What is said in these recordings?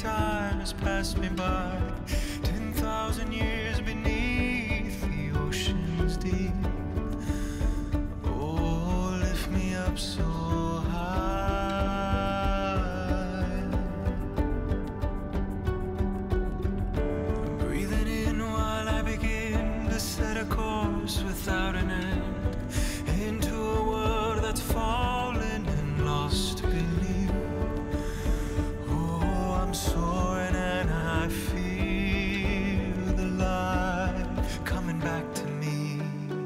time has passed me by. 10,000 years beneath the ocean's deep. Oh, lift me up so high. Breathing in while I begin to set a course without an end, into a world that's fallen and lost beneath. Oh, I'm soaring and I feel the light coming back to me.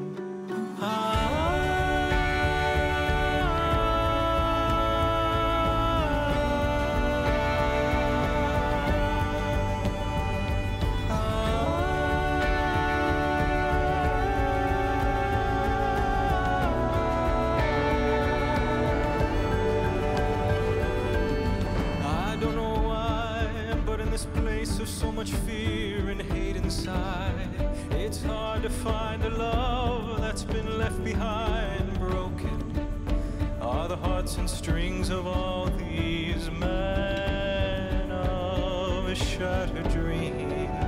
Of so much fear and hate inside, it's hard to find a love that's been left behind. Broken are the hearts and strings of all these men of shattered dreams.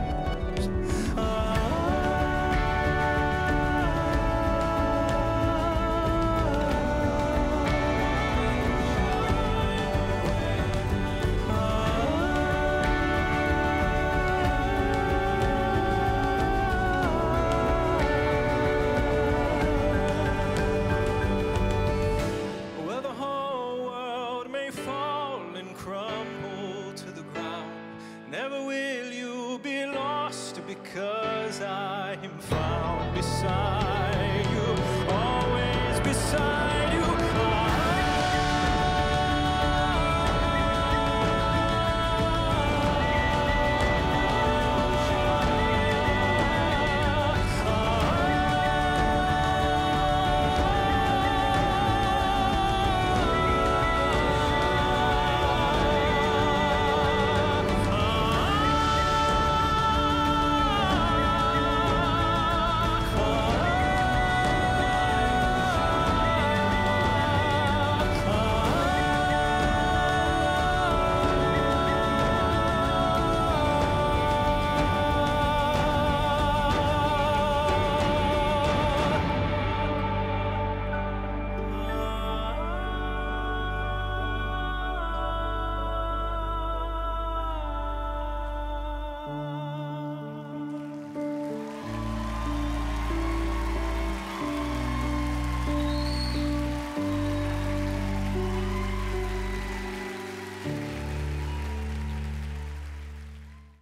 Crumble to the ground, never will you be lost, because I am found beside.